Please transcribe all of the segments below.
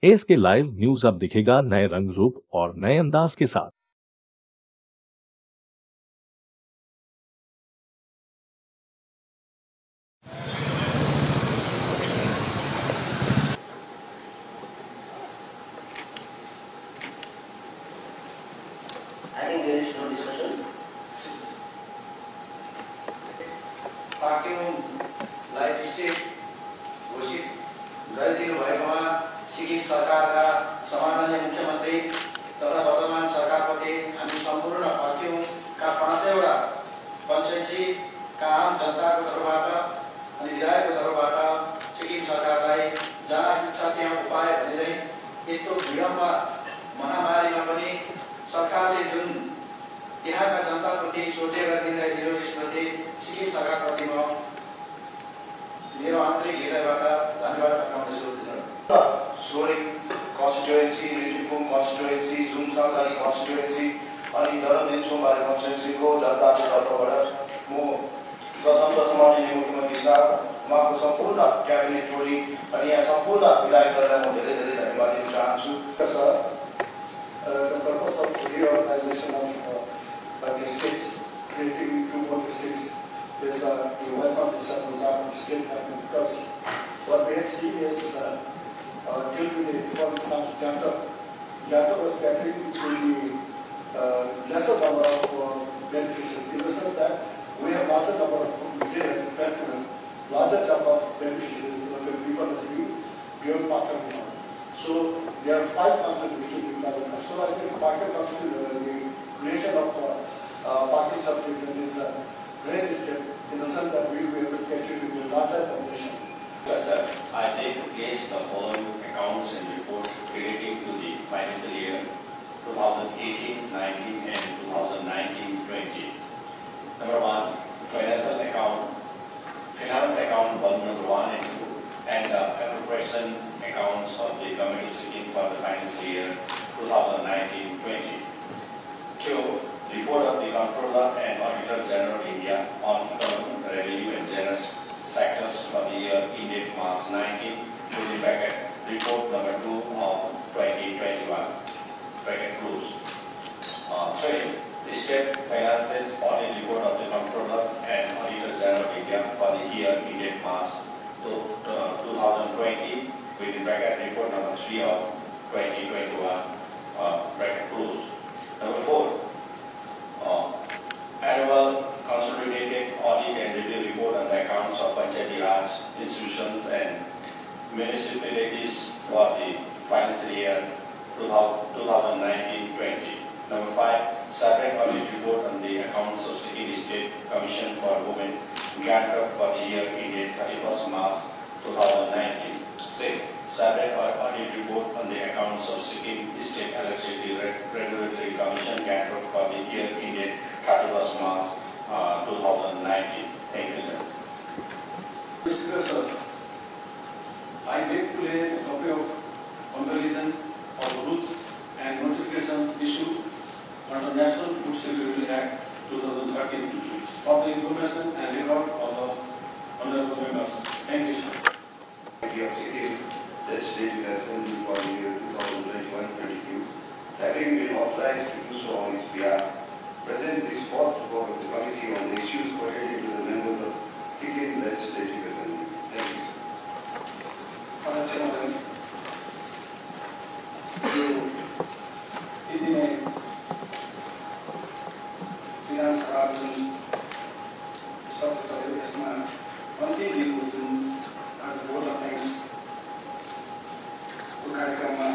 Ask live news अब दिखेगा नए रंग रूप और नए अंदाज के साथ। I think there is no discussion. Pakyong life state घोषित गरिदिनु भएकोमा सिक्किम सरकारका सम्माननीय मुख्यमन्त्री तथा वर्तमान सरकारप्रति हामी सम्पूर्ण पाक्योङका 500वटा कन्स्टिट्युन्सीका आम जनताको तर्फबाट अनि विधायकको तर्फबाट सिक्किम सरकारलाई जहाँ इच्छा त्यहाँ उपाय भने चाहिँ यस्तो विलम्ब महामारीमा पनि सरकारले जुन त्यहाँका जनताप्रति सोचेर निर्णय लियो त्यसप्रति सिक्किम सरकारप्रति म मेरो आन्तरिक हृदयबाट धन्यवाद पठाउँदछु। सोरेङ कन्स्टिट्युएन्सी, रिटिपुङ कन्स्टिट्युएन्सी, जुमसालदारी कन्स्टिट्युएन्सी अनि धरमदेनसोमबारी कन्स्टिट्युएन्सीको जनताको तर्फबाट म प्रथम त सम्माननीय मुख्यमन्त्री साहब, उहाँको सम्पूर्ण क्याबिनेट टोली अनि यहाँ सम्पूर्ण विधायकहरूलाई म धेरै धेरै धन्यवाद दिन चाहन्छु। The purpose of reorganization of districts, creating 2 more districts, is to welcome the Central Government State Government, because what we have seen is due to the, for instance, Gata was catering to the lesser number of beneficiaries, in the sense that we have larger number of larger number of beneficiaries, the people that live beyond Pakistan. So there are 5 constituencies in Parliament. So I think the creation of party subdivision is a great step in the sense that we will be able to cater to the larger population. Yes, sir. I take to place the following accounts and reports relating to the financial year 2018-19 and 2019-20. Number 1, financial account, finance account number 1 and 2, and the appropriation accounts of the Government of Sikkim for the financial year 2019-20. 2. Report of the Comptroller and Auditor General of India on economic, revenue and general sectors for the year ended March 19, within bracket, report number 2 of 2021, bracket close. 3. State Finances Audit Report of the Comptroller and Auditor General of India for the year ended March 2020, within bracket, report number 3 of 2021, bracket close. Number 4. Annual consolidated audit and review report on the accounts of Panchayati Raj institutions and municipalities for the financial year 2019-20. Number 5. Separate audit report on the accounts of Sikkim State Commission for Women, Gangtok for the year ended 31st March 2019. 6. Separate audit report on the accounts of Sikkim State Electricity Regulatory Commission, Gangtok for the year ended 31st March 2019. Thank you, sir. Mr. Sir, I beg to lay a copy of comparison of rules and notifications issued under National Food Security Act 2013 for the information and record of the honorable members. Thank you, sir. Of Sikkim Legislative Assembly for the year 2021-22, having been authorized to do so on its behalf, present this 4th report of the Committee on the issues pertaining to the members of Sikkim Legislative Assembly. Thank you, sir. Madam Chairman, in finance department, Secretary Esma, continue to as a vote of thanks को कार्यक्रममा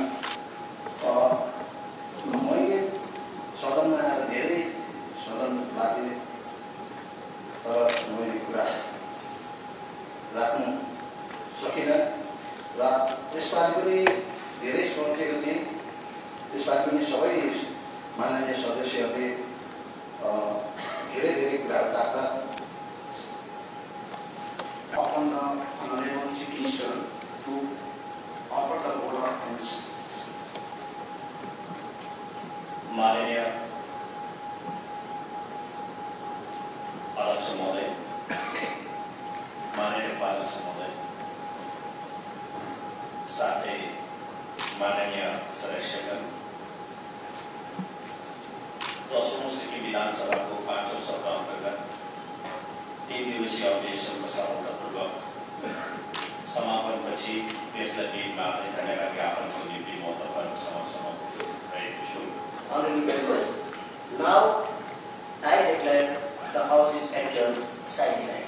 मैले सदनमा आएर धेरै सदन बाजे तर मैले कुरा राख्नु सकिनँ र यसपालि पनि धेरै सोचेको थिएँ। यसपालि पनि सबै माननीय सदस्यहरूले धेरै धेरै कुराहरू राख्दा Upon the Honorable Chief Minister to offer the vote of thanks. माननीय अध्यक्ष महोदय, माननीय उपाध्यक्ष महोदय, साथै माननीय सदस्यगण, 10औं सिक्किम विधानसभाको 5औं सत्र अन्तर्गत 3 दिवसीय अधिवेशनको सफलतापूर्वक समापनपछि देशलाई दिनमा पनि धन्यवाद ज्ञापनको निम्ति म तपाईँहरूको समक्षमा उपस्थित रहेको छु। Honorable members, now I declare the House is adjourned silently.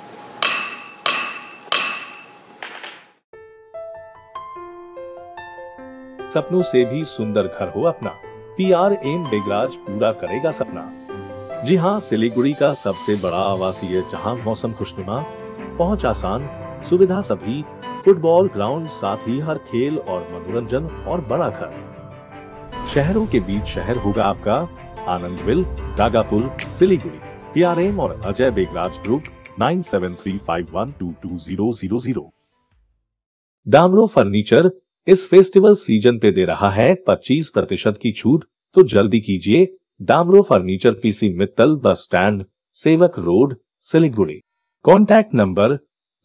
सपनों से भी सुंदर घर हो अपना, PRM बेगराज पूरा करेगा सपना। जी हां, सिलीगुड़ी का सबसे बड़ा आवासीय जहां मौसम खुशनुमा, पहुंच आसान, सुविधा सभी, फुटबॉल ग्राउंड, साथ ही हर खेल और मनोरंजन और बड़ा घर। शहरों के बीच शहर होगा आपका आनंदविल, रागापुर, सिलीगुड़ी। PRM और अजय बेगराज ग्रुप 9735122000। दामरो फर्नीचर इस फेस्टिवल सीजन पे दे रहा है 25% की छूट, तो जल्दी कीजिए। दामरो furniture, PC Mittal, bus stand, Sevoke road, Siliguri. Contact number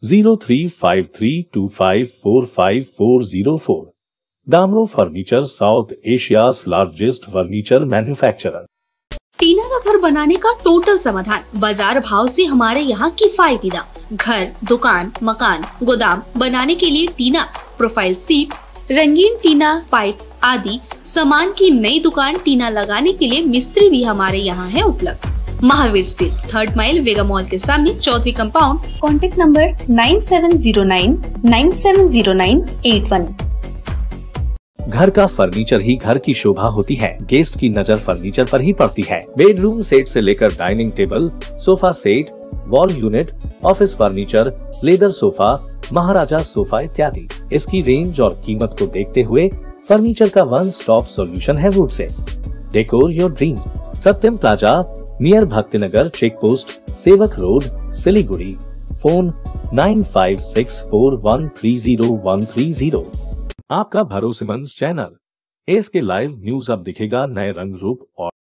035325454404। Damro furniture, south Asia's largest furniture manufacturer. Tina का घर बनाने का टोटल समाधान, बाजार भाव से हमारे यहाँ किफायती दाम। घर, दुकान, मकान, गोदाम बनाने के लिए टीना, प्रोफाइल सीट, रंगीन टीना, पाइप आदि सामान की नई दुकान टीना लगाने के लिए मिस्त्री भी हमारे यहाँ है उपलब्ध। Mahavir steel, 3rd mile, Vega mall के सामने, चौधरी कंपाउंड। Contact number 9709970981। घर का फर्नीचर ही घर की शोभा होती है। गेस्ट की नजर फर्नीचर पर ही पड़ती है। बेडरूम सेट से लेकर dining table, sofa set, wall unit, office furniture, leather sofa, Maharaja sofa इत्यादि। इसकी रेंज और कीमत को देखते हुए फर्नीचर का वन स्टॉप सॉल्यूशन है वुड से। Decor your dreams. Satyam plaza, near Bhaktinagar check post, Sevoke road, Siliguri. Phone 9564130130। आपका भरोसेमंद चैनल ASK लाइव न्यूज अब दिखेगा नए रंग रूप और